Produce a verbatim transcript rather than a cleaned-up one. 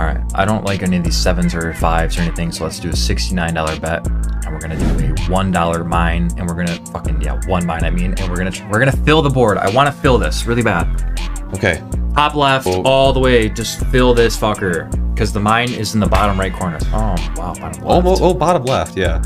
All right, I don't like any of these sevens or fives or anything, so let's do a sixty-nine dollar bet, and we're gonna do a one dollar mine, and we're gonna fucking yeah one mine I mean, and we're gonna we're gonna fill the board. I want to fill this really bad. Okay. Top left, Whoa. all the way. Just fill this fucker, because the mine is in the bottom right corner. Oh wow, bottom left. Oh, oh, oh, bottom left, yeah.